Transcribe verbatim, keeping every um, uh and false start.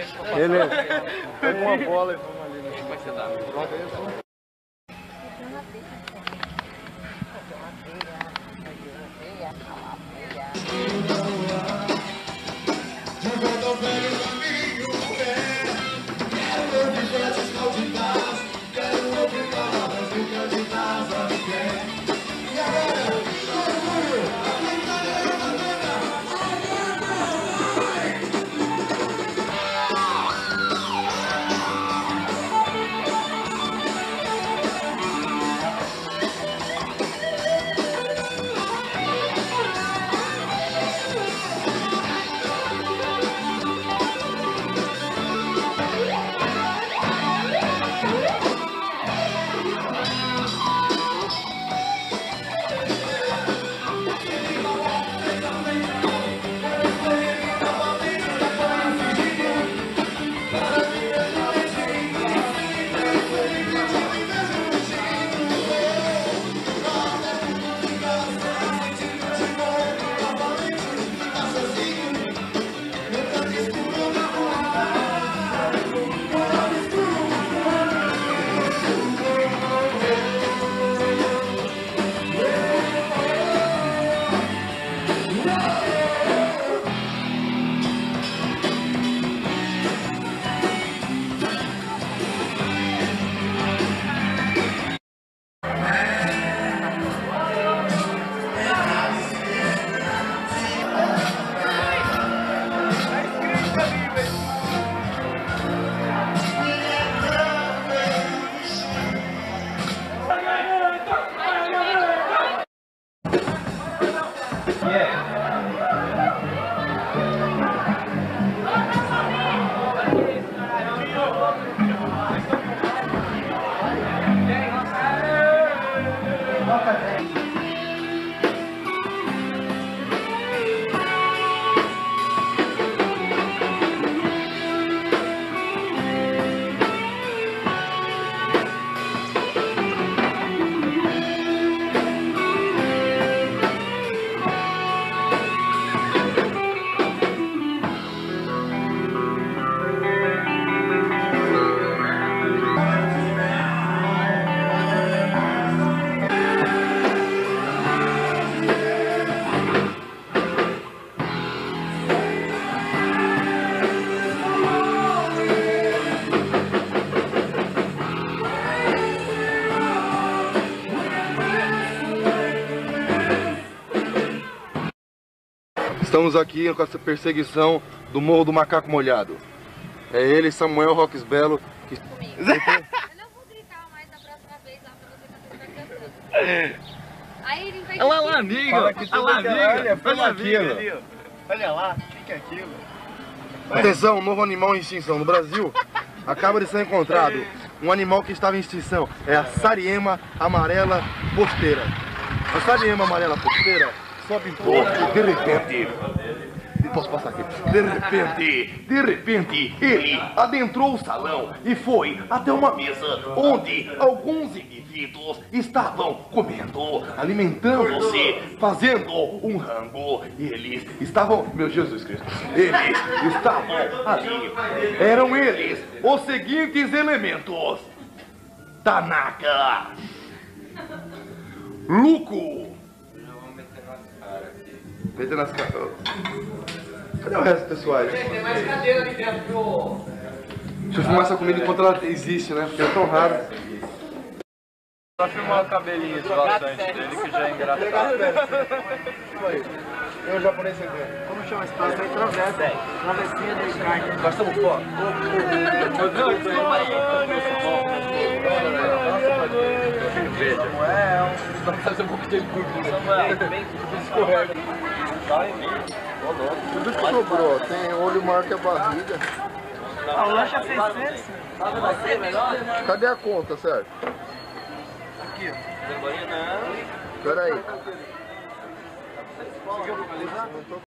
Beleza. Pega uma bola e vamos ali. Como é que você tá? De volta ao velho caminho, é. Quero ouvir versos malditas, quero ouvir palavras do candidato a fé. E agora, todo mundo, Estamos aqui com essa perseguição do Morro do Macaco Molhado. É ele, Samuel Roques Belo. Que... Eu não vou gritar mais da próxima vez lá pra você estar cantando. Aí ele vai. Olha lá, amigo! Fala que tudo Olha lá, que é- amigo! olha, foi Olha lá, aquilo. amigo ali, ó. Olha lá, o que é aquilo? Atenção, um novo animal em extinção. No Brasil, acaba de ser encontrado um animal que estava em extinção. É a Sariema amarela posteira. A Sariema amarela posteira sobe em porte de repente. Posso passar aqui? De repente, de repente, ele adentrou o salão e foi até uma mesa onde alguns indivíduos estavam comendo, alimentando-se, fazendo um rango. E eles estavam, meu Jesus Cristo, eles estavam ali. Eram eles os seguintes elementos: Tanaka, Luco. Meter nas caras. Cadê o resto, pessoal? Tem mais cadeira ali dentro do... Deixa eu filmar essa comida enquanto ela existe, né? Porque é tão raro. Só filmar o cabelinho bastante dele, que já é engraçado. Eu japonês sem ver. Como chama esse prato aí? Travessa. Travessinha de carne. Gostamos pó. Samuel. Vamos fazer um pouco de gordura. Samuel, bem escorrega. Tudo que sobrou, tem olho maior que a barriga. A lancha fez seis. Cadê a conta, certo? Aqui, ó. Pera aí.